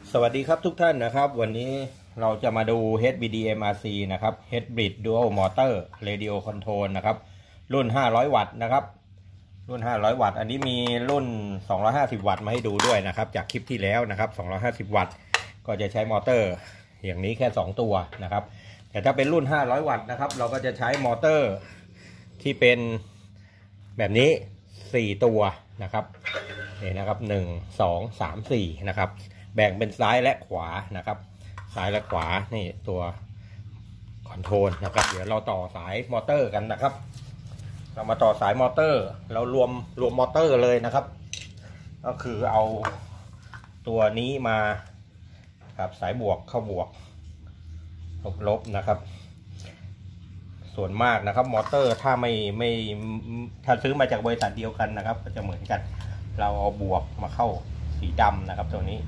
สวัสดีครับทุกท่านนะครับวันนี้เราจะมาดู HBDMRC นะครับ Hybrid Dual Motor Radio Control นะครับรุ่น500วัตต์นะครับรุ่น500วัตต์อันนี้มีรุ่น250วัตต์มาให้ดูด้วยนะครับจากคลิปที่แล้วนะครับ250วัตต์ก็จะใช้มอเตอร์อย่างนี้แค่2ตัวนะครับแต่ถ้าเป็นรุ่น500วัตต์นะครับเราก็จะใช้มอเตอร์ที่เป็นแบบนี้4ตัวนะครับนี่นะครับ1 2 3 4นะครับแบ่งเป็นซ้ายและขวานะครับซ้ายและขวานี่ตัวคอนโทรลนะครับเดี๋ยวเราต่อสายมอเตอร์กันนะครับเรามาต่อสายมอเตอร์เรารวมมอเตอร์เลยนะครับก็คือเอาตัวนี้มาครับสายบวกเข้าบวกลบนะครับส่วนมากนะครับมอเตอร์ถ้าถ้าซื้อมาจากบริษัทเดียวกันนะครับก็จะเหมือนกันเราเอาบวกมาเข้าสีดำนะครับตัวนี้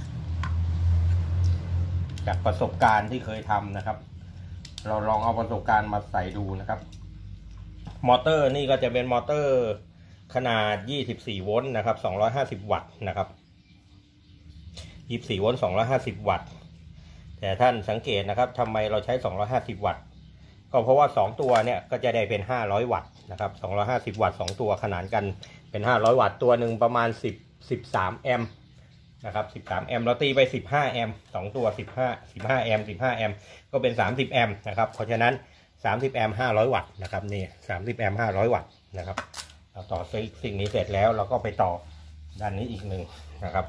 จากประสบการณ์ที่เคยทำนะครับเราลองเอาประสบการณ์มาใส่ดูนะครับมอเตอร์นี่ก็จะเป็นมอเตอร์ขนาด24โวลต์นะครับ250วัตต์นะครับ24โวลต์250วัตต์แต่ท่านสังเกตนะครับทำไมเราใช้250วัตต์ก็เพราะว่า2ตัวเนี่ยก็จะได้เป็น500วัตต์นะครับ250วัตต์2ตัวขนานกันเป็น500วัตต์ตัวหนึ่งประมาณ13แอมป์นะครับ13แอมป์เราตีไป15แอมป์2ตัว15แอมป์15แอมป์ก็เป็น30แอมป์นะครับเพราะฉะนั้น30แอมป์500วัตต์นะครับนี่30แอมป์500วัตต์นะครับเราต่อสิ่งนี้เสร็จแล้วเราก็ไปต่อด้านนี้อีกหนึ่งนะครับ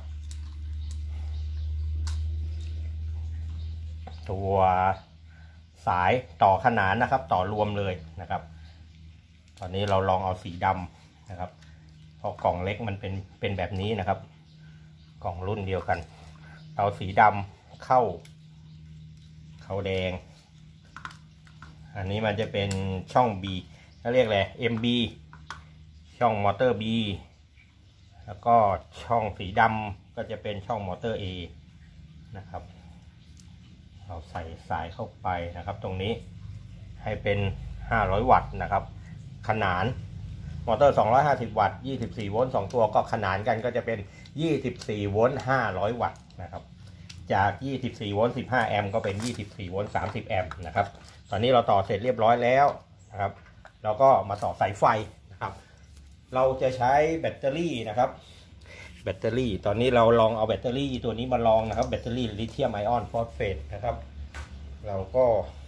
ตัวสายต่อขนานนะครับต่อรวมเลยนะครับตอนนี้เราลองเอาสีดำนะครับเพราะกล่องเล็กมันเป็นแบบนี้นะครับกล่องรุ่นเดียวกันเอาสีดำเข้าแดงอันนี้มันจะเป็นช่อง B เขาเรียกอะไร MB ช่องมอเตอร์ B แล้วก็ช่องสีดำก็จะเป็นช่องมอเตอร์ A นะครับเราใส่สายเข้าไปนะครับตรงนี้ให้เป็น500วัตต์นะครับขนานมอเตอร์250วัตต์24โวลต์2ตัวก็ขนานกันก็จะเป็น24โวลต์500วัตต์นะครับจาก24โวลต์15แอมป์ก็เป็น24โวลต์30แอมป์นะครับตอนนี้เราต่อเสร็จเรียบร้อยแล้วนะครับเราก็มาต่อสายไฟนะครับเราจะใช้แบตเตอรี่นะครับแบตเตอรี่ตอนนี้เราลองเอาแบตเตอรี่ตัวนี้มาลองนะครับแบตเตอรี่ลิเธียมไอออนฟอสเฟตนะครับเราก็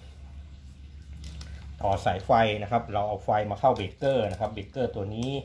ต่อสายไฟนะครับเราเอาไฟมาเข้าเบรกเกอร์นะครับเบรกเกอร์ตัวนี้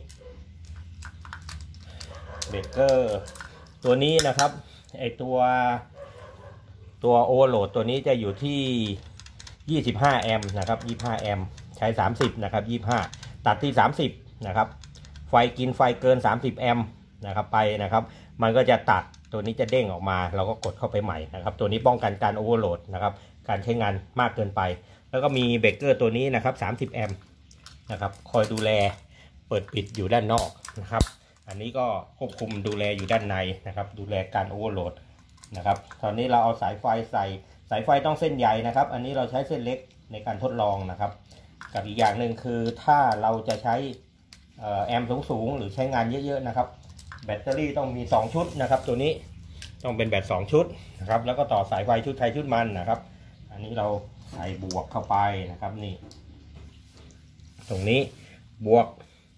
เบรกเกอร์ตัวนี้นะครับไอตัวโอเวอร์โหลดตัวนี้จะอยู่ที่25แอมป์นะครับ25แอมป์ใช้30นะครับ25ตัดที่30นะครับไฟกินไฟเกิน30แอมป์นะครับไปนะครับมันก็จะตัดตัวนี้จะเด้งออกมาเราก็กดเข้าไปใหม่นะครับตัวนี้ป้องกันการโอเวอร์โหลดนะครับการใช้งานมากเกินไปแล้วก็มีเบรกเกอร์ตัวนี้นะครับ30แอมป์นะครับคอยดูแลเปิดปิดอยู่ด้านนอกนะครับอันนี้ก็ควบคุมดูแลอยู่ด้านในนะครับดูแลการโอเวอร์โหลดนะครับตอนนี้เราเอาสายไฟใส่สายไฟต้องเส้นใหญ่นะครับอันนี้เราใช้เส้นเล็กในการทดลองนะครับกับอีกอย่างหนึ่งคือถ้าเราจะใช้แอมป์สูงหรือใช้งานเยอะๆนะครับแบตเตอรี่ต้องมี2ชุดนะครับตัวนี้ต้องเป็นแบต2ชุดนะครับแล้วก็ต่อสายไฟชุดไทยชุดมันนะครับอันนี้เราใส่บวกเข้าไปนะครับนี่ตรงนี้บวก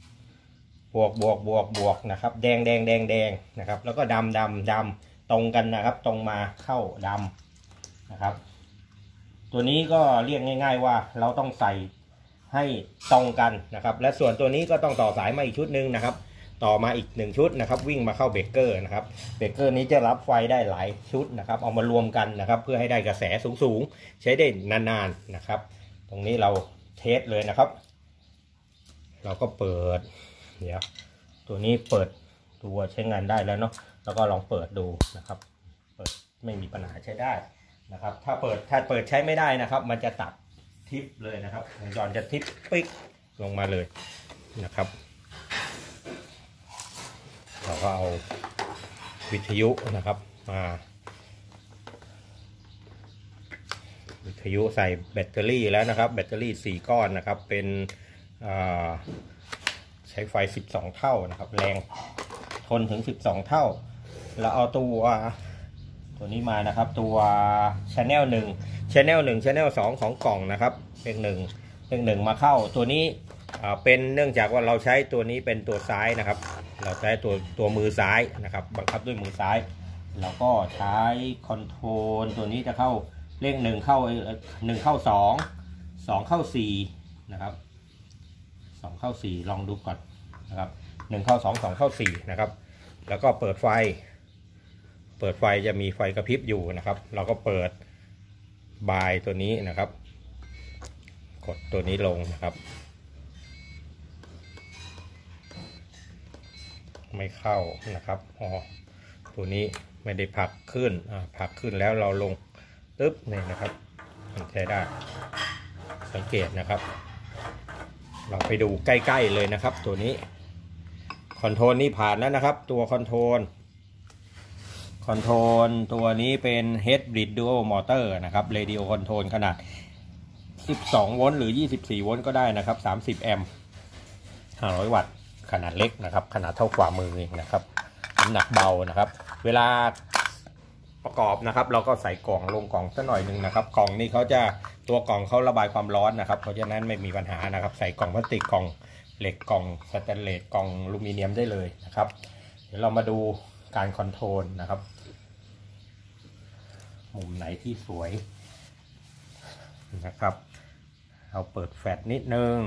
นะครับแดงนะครับแล้วก็ดำตรงกันนะครับตรงมาเข้าดำนะครับตัวนี้ก็เรียกง่ายๆว่าเราต้องใส่ให้ตรงกันนะครับและส่วนตัวนี้ก็ต้องต่อสายมาอีกชุดหนึ่งนะครับต่อมาอีก1ชุดนะครับวิ่งมาเข้าเบรกเกอร์นะครับเบรกเกอร์นี้จะรับไฟได้หลายชุดนะครับเอามารวมกันนะครับเพื่อให้ได้กระแสสูงใช้ได้นานๆนะครับตรงนี้เราเทสเลยนะครับเราก็เปิดเดี๋ยวตัวนี้เปิดตัวใช้งานได้แล้วเนาะแล้วก็ลองเปิดดูนะครับเปิดไม่มีปัญหาใช้ได้นะครับถ้าเปิดใช้ไม่ได้นะครับมันจะตัดทิปเลยนะครับวงจรจะทิปปิ๊กลงมาเลยนะครับเราก็เอาวิทยุนะครับมาวิทยุใส่แบตเตอรี่แล้วนะครับแบตเตอรี่4ก้อนนะครับเป็นใช้ไฟ12เท่านะครับแรงทนถึง12เท่าแล้วเอาตัวตัวนี้มานะครับตัว Channel 1 Channel 1 Channel 2ของกล่องนะครับเลข1มาเข้าตัวนี้เป็นเนื่องจากว่าเราใช้ตัวนี้เป็นตัวซ้ายนะครับเราใช้ตัวมือซ้ายนะครับบังคับด้วยมือซ้ายเราก็ใช้คอนโทรลตัวนี้จะเข้าเลข1เข้า1เข้า2เข้า4นะครับ2เข้า4ลองดูก่อนนะครับ1เข้า2 2เข้า4นะครับแล้วก็เปิดไฟจะมีไฟกระพริบอยู่นะครับเราก็เปิดบายตัวนี้นะครับกดตัวนี้ลงนะครับไม่เข้านะครับตัวนี้ไม่ได้ผลักขึ้นผลักขึ้นแล้วเราลงตึ๊บนี่นะครับมันใช้ได้สังเกตนะครับเราไปดูใกล้ๆเลยนะครับตัวนี้คอนโทรลนี่ผ่านแล้วนะครับตัวคอนโทรลตัวนี้เป็น Hybrid Dual Motor นะครับ Radio Control ขนาด12โวลต์หรือ24โวลต์ก็ได้นะครับ30แอมป์500วัตต์ขนาดเล็กนะครับขนาดเท่าฝ่ามือเองนะครับน้ำหนักเบานะครับเวลาประกอบนะครับเราก็ใส่กล่องลงกล่องสักหน่อยหนึ่งนะครับกล่องนี้ตัวกล่องเขาระบายความร้อนนะครับเพราะฉะนั้นไม่มีปัญหานะครับใส่กล่องพลาสติกกล่องเหล็กกล่องสแตนเลสกล่องอลูมิเนียมได้เลยนะครับเดี๋ยวเรามาดูการคอนโทรลนะครับมุมไหนที่สวยนะครับเราเปิดแฟลชนิดนึง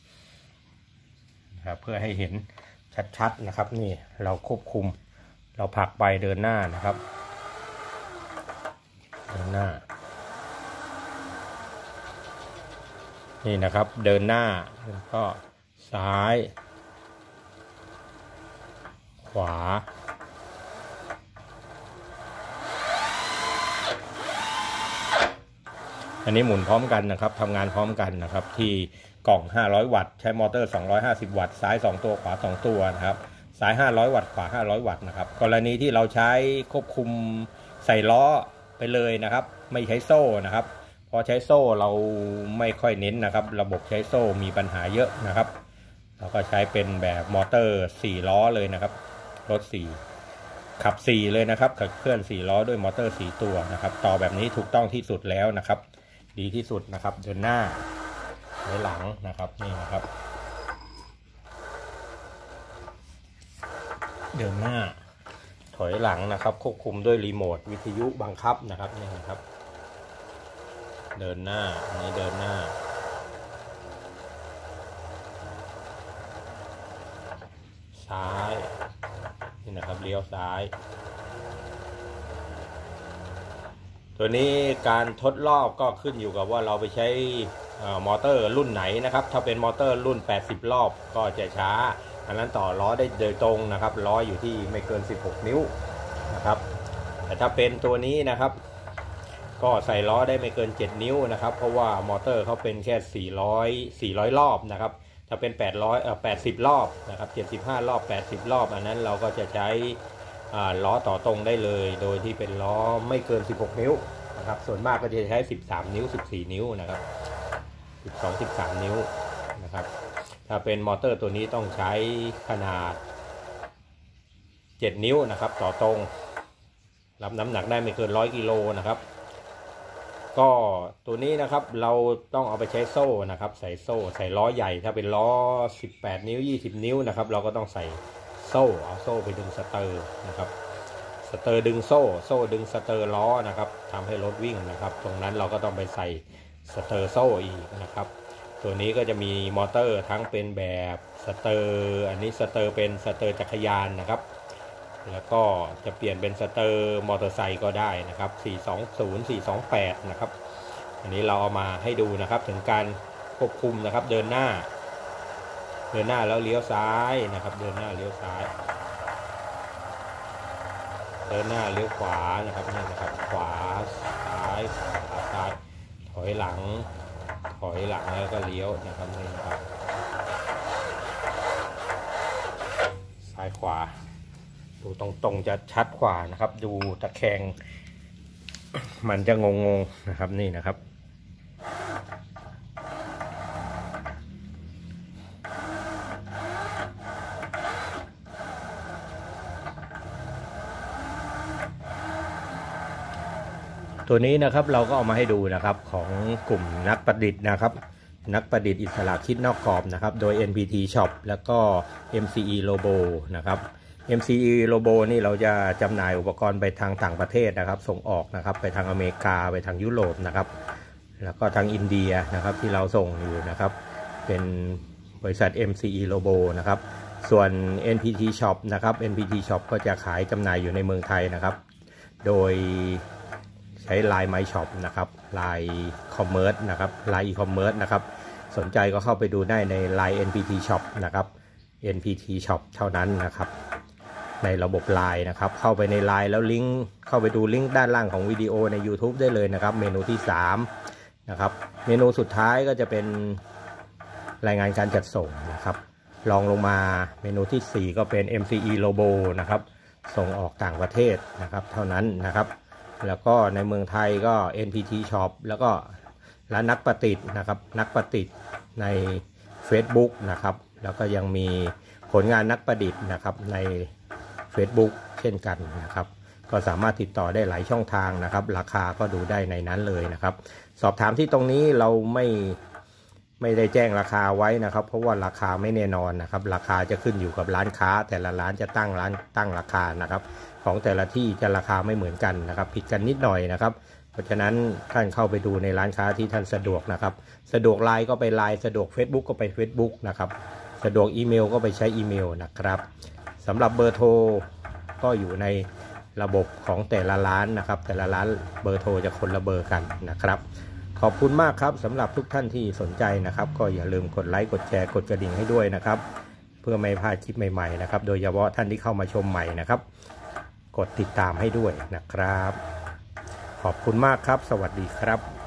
นะครับเพื่อให้เห็นชัดๆนะครับนี่เราควบคุมเราผลักไปเดินหน้านะครับเดินหน้านี่นะครับเดินหน้าแล้วก็ซ้ายขวาอันนี้หมุนพร้อมกันนะครับทำงานพร้อมกันนะครับที่กล่อง500วัตต์ใช้มอเตอร์250วัตต์ซ้าย2ตัวขวา2ตัวนะครับซ้าย500วัตต์ขวา500วัตต์นะครับกรณีที่เราใช้ควบคุมใส่ล้อไปเลยนะครับไม่ใช้โซ่นะครับพอใช้โซ่เราไม่ค่อยเน้นนะครับระบบใช้โซ่มีปัญหาเยอะนะครับเราก็ใช้เป็นแบบมอเตอร์4ล้อเลยนะครับรถ4ขับ4เลยนะครับขับเคลื่อน4ล้อด้วยมอเตอร์4ตัวนะครับต่อแบบนี้ถูกต้องที่สุดแล้วนะครับดีที่สุดนะครับเดินหน้าถอยหลังนะครับนี่นะครับเดินหน้าถอยหลังนะครับควบคุมด้วยรีโมทวิทยุบังคับนะครับนี่นะครับเดินหน้าอันนี้เดินหน้าซ้ายนี่นะครับเลี้ยวซ้ายตัวนี้การทดรอบก็ขึ้นอยู่กับว่าเราไปใช้มอเตอร์รุ่นไหนนะครับถ้าเป็นมอเตอร์รุ่น80รอบก็จะช้าอันนั้นต่อล้อได้โดยตรงนะครับล้ออยู่ที่ไม่เกิน16นิ้วนะครับแต่ถ้าเป็นตัวนี้นะครับก็ใส่ล้อได้ไม่เกิน7นิ้วนะครับเพราะว่ามอเตอร์เขาเป็นแค่400รอบนะครับถ้าเป็น80รอบนะครับ75รอบ80รอบอันนั้นเราก็จะใช้ล้อต่อตรงได้เลยโดยที่เป็นล้อไม่เกิน16นิ้วนะครับส่วนมากก็จะใช้13นิ้ว14นิ้วนะครับ13นิ้วนะครับถ้าเป็นมอเตอร์ตัวนี้ต้องใช้ขนาด7นิ้วนะครับต่อตรงรับน้ำหนักได้ไม่เกิน100กิโลนะครับก็ตัวนี้นะครับเราต้องเอาไปใช้โซ่นะครับใส่โซ่ใส่ล้อใหญ่ถ้าเป็นล้อ18นิ้ว20นิ้วนะครับเราก็ต้องใส่โซ่เอาโซ่ไปดึงสเตอร์นะครับสเตอร์ดึงโซ่ดึงสเตอร์ล้อนะครับทำให้รถวิ่งนะครับตรงนั้นเราก็ต้องไปใส่สเตอร์โซ่อีกนะครับตัวนี้ก็จะมีมอเตอร์ทั้งเป็นแบบสเตอร์อันนี้สเตอร์เป็นสเตอร์จักรยานนะครับแล้วก็จะเปลี่ยนเป็นสเตอร์มอเตอร์ไซค์ก็ได้นะครับ420 428นะครับอันนี้เราเอามาให้ดูนะครับถึงการควบคุมนะครับเดินหน้าแล้วเลี้ยวซ้ายนะครับเดินหน้าเลี้ยวซ้ายเดินหน้าเลี้ยวขวานะครับนี่นะครับขวาซ้ายถอยหลังแล้วก็เลี้ยวนะครับนี่นะครับซ้ายขวาดูตรงๆจะชัดกว่านะครับดูตะแคงมันจะงงๆนะครับนี่นะครับตัวนี้นะครับเราก็เอามาให้ดูนะครับของกลุ่มนักประดิษฐ์นะครับนักประดิษฐ์อิสระคิดนอกกรอบนะครับโดย NPT Shop แล้วก็ MCE Robo นะครับ MCE Robo นี่เราจะจำหน่ายอุปกรณ์ไปทางต่างประเทศนะครับส่งออกนะครับไปทางอเมริกาไปทางยุโรปนะครับแล้วก็ทางอินเดียนะครับที่เราส่งอยู่นะครับเป็นบริษัท MCE Robo นะครับส่วน NPT Shop นะครับ NPT Shop ก็จะขายจำหน่ายอยู่ในเมืองไทยนะครับโดยใช้ Line My Shop นะครับ Line Commerce นะครับ Line E-commerce นะครับสนใจก็เข้าไปดูได้ใน Line NPT Shop นะครับ NPT Shop เท่านั้นนะครับในระบบ Line นะครับเข้าไปใน Line แล้วลิงก์เข้าไปดูลิงก์ด้านล่างของวิดีโอใน YouTube ได้เลยนะครับเมนูที่3นะครับเมนูสุดท้ายก็จะเป็นรายงานการจัดส่งนะครับลองลงมาเมนูที่4ก็เป็น MCE Robo นะครับส่งออกต่างประเทศนะครับเท่านั้นนะครับแล้วก็ในเมืองไทยก็ NPT Shop แล้วก็ร้านนักประดิษฐ์นะครับนักประดิษฐ์ใน Facebook นะครับแล้วก็ยังมีผลงานนักประดิษฐ์นะครับใน Facebook เช่นกันนะครับก็สามารถติดต่อได้หลายช่องทางนะครับราคาก็ดูได้ในนั้นเลยนะครับสอบถามที่ตรงนี้เราไม่ได้แจ้งราคาไว้นะครับเพราะว่าราคาไม่แน่นอนนะครับราคาจะขึ้นอยู่กับร้านค้าแต่ละร้านจะตั้งราคานะครับของแต่ละที่จะราคาไม่เหมือนกันนะครับผิดกันนิดหน่อยนะครับเพราะฉะนั้นท่านเข้าไปดูในร้านค้าที่ท่านสะดวกนะครับสะดวกไลน์ก็ไปไลน์สะดวก Facebook ก็ไป Facebook นะครับสะดวกอีเมลก็ไปใช้อีเมลนะครับสำหรับเบอร์โทรก็อยู่ในระบบของแต่ละร้านนะครับแต่ละร้านเบอร์โทรจะคนละเบอร์กันนะครับขอบคุณมากครับสำหรับทุกท่านที่สนใจนะครับก็อย่าลืมกดไลค์กดแชร์กดกระดิ่งให้ด้วยนะครับเพื่อไม่พลาดคลิปใหม่ๆนะครับโดยเฉพาะท่านที่เข้ามาชมใหม่นะครับกดติดตามให้ด้วยนะครับขอบคุณมากครับสวัสดีครับ